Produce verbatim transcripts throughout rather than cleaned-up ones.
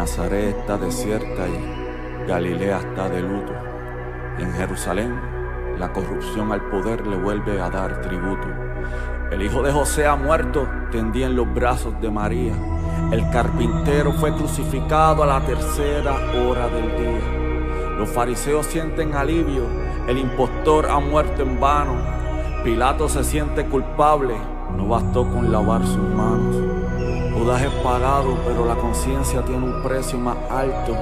Nazaret está desierta y Galilea está de luto. En Jerusalén, la corrupción al poder le vuelve a dar tributo. El hijo de José ha muerto, tendía en los brazos de María. El carpintero fue crucificado a la tercera hora del día. Los fariseos sienten alivio, el impostor ha muerto en vano. Pilato se siente culpable, no bastó con lavar sus manos. Judas es pagado, pero la conciencia tiene un precio más alto.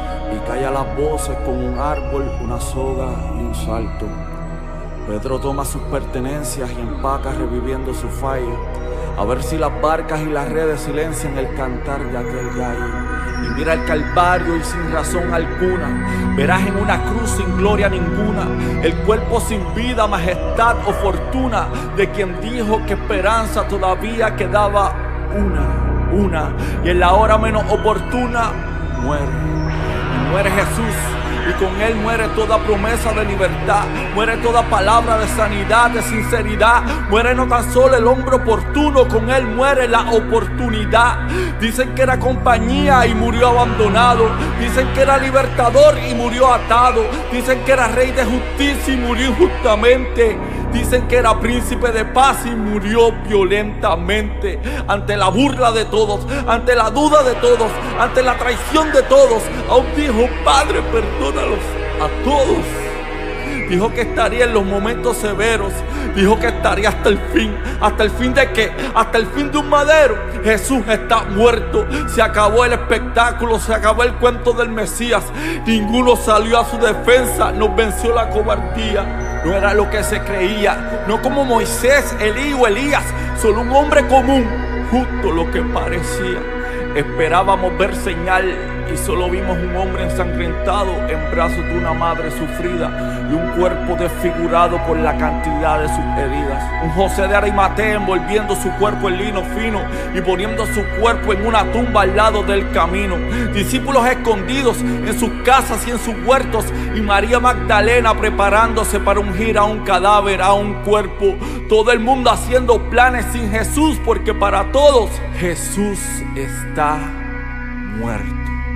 Y calla las voces con un árbol, una soga y un salto. Pedro toma sus pertenencias y empaca reviviendo su fallo. A ver si las barcas y las redes silencian el cantar de aquel gallo. Y mira el Calvario y sin razón alguna verás en una cruz sin gloria ninguna el cuerpo sin vida, majestad o fortuna de quien dijo que esperanza todavía quedaba una, una. Y en la hora menos oportuna muere. Y muere Jesús. Y con él muere toda promesa de libertad, muere toda palabra de sanidad, de sinceridad. Muere no tan solo el hombre oportuno, con él muere la oportunidad. Dicen que era compañía y murió abandonado. Dicen que era libertador y murió atado. Dicen que era rey de justicia y murió injustamente. Dicen que era príncipe de paz y murió violentamente. Ante la burla de todos, ante la duda de todos, ante la traición de todos, aún dijo: Padre, perdónalos a todos. Dijo que estaría en los momentos severos. Dijo que estaría hasta el fin. ¿Hasta el fin de qué? Hasta el fin de un madero. Jesús está muerto. Se acabó el espectáculo. Se acabó el cuento del Mesías. Ninguno salió a su defensa. Nos venció la cobardía. No era lo que se creía. No como Moisés, Elí o Elías. Solo un hombre común. Justo lo que parecía. Esperábamos ver señal y solo vimos un hombre ensangrentado en brazos de una madre sufrida y un cuerpo desfigurado por la cantidad de sus heridas. Un José de Arimatea envolviendo su cuerpo en lino fino y poniendo su cuerpo en una tumba al lado del camino. Discípulos escondidos en sus casas y en sus huertos, y María Magdalena preparándose para ungir a un cadáver, a un cuerpo. Todo el mundo haciendo planes sin Jesús, porque para todos Jesús está muerto.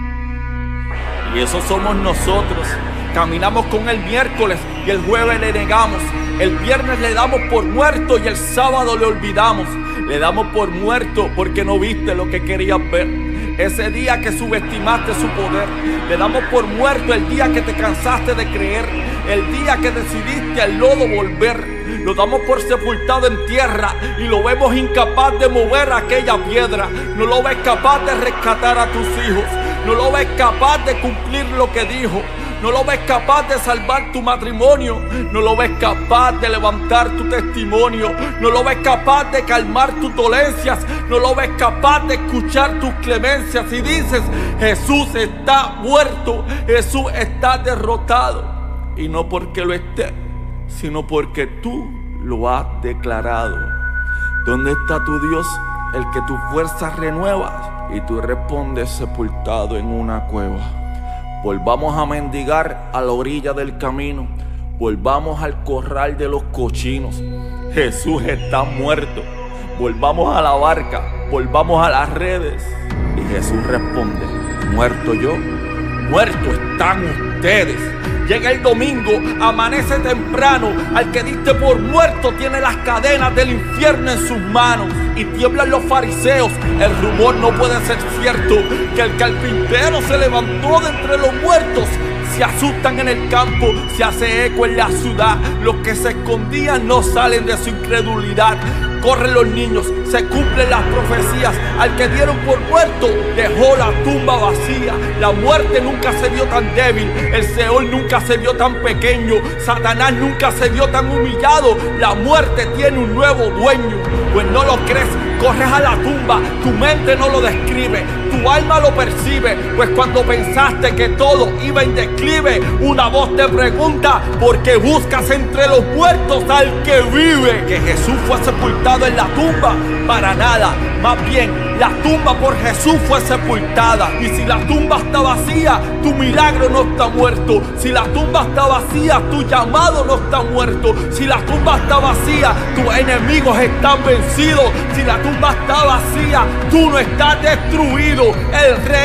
Y eso somos nosotros. Caminamos con él miércoles y el jueves le negamos. El viernes le damos por muerto y el sábado le olvidamos. Le damos por muerto porque no viste lo que querías ver. Ese día que subestimaste su poder. Le damos por muerto el día que te cansaste de creer. El día que decidiste al lodo volver. Lo damos por sepultado en tierra y lo vemos incapaz de mover aquella piedra. No lo ves capaz de rescatar a tus hijos. No lo ves capaz de cumplir lo que dijo. No lo ves capaz de salvar tu matrimonio. No lo ves capaz de levantar tu testimonio. No lo ves capaz de calmar tus dolencias. No lo ves capaz de escuchar tus clemencias. Y dices: Jesús está muerto. Jesús está derrotado. Y no porque lo esté, sino porque tú lo has declarado. ¿Dónde está tu Dios, el que tus fuerzas renueva? Y tú respondes: sepultado en una cueva. Volvamos a mendigar a la orilla del camino. Volvamos al corral de los cochinos. Jesús está muerto. Volvamos a la barca. Volvamos a las redes. Y Jesús responde: muerto yo, muertos están ustedes. Llega el domingo, amanece temprano. Al que diste por muerto tiene las cadenas del infierno en sus manos. Y tiemblan los fariseos, el rumor no puede ser cierto, que el carpintero se levantó de entre los muertos. Se asustan en el campo, se hace eco en la ciudad. Los que se escondían no salen de su incredulidad. Corren los niños, se cumplen las profecías. Al que dieron por muerto dejó la tumba vacía. La muerte nunca se vio tan débil, el Seol nunca se vio tan pequeño, Satanás nunca se vio tan humillado. La muerte tiene un nuevo dueño. Pues no lo crees, corres a la tumba. Tu mente no lo describe, tu alma lo percibe. Pues cuando pensaste que todo iba en declive, una voz te pregunta: ¿por qué buscas entre los muertos al que vive? Que Jesús fue sepultado en la tumba, para nada. Más bien, la tumba por Jesús fue sepultada. Y si la tumba está vacía, tu milagro no está muerto. Si la tumba está vacía, tu llamado no está muerto. Si la tumba está vacía, tus enemigos están vencidos. Si la tumba está vacía, tú no estás destruido. El rey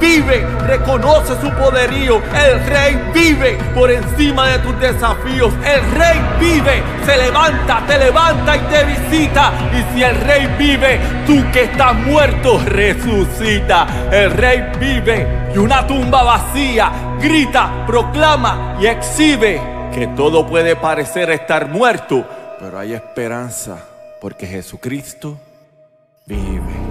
vive, reconoce su poderío. El Rey vive por encima de tus desafíos. El Rey vive, se levanta, te levanta y te visita. Y si el Rey vive, tú que estás muerto, resucita. El Rey vive y una tumba vacía grita, proclama y exhibe que todo puede parecer estar muerto, pero hay esperanza porque Jesucristo vive.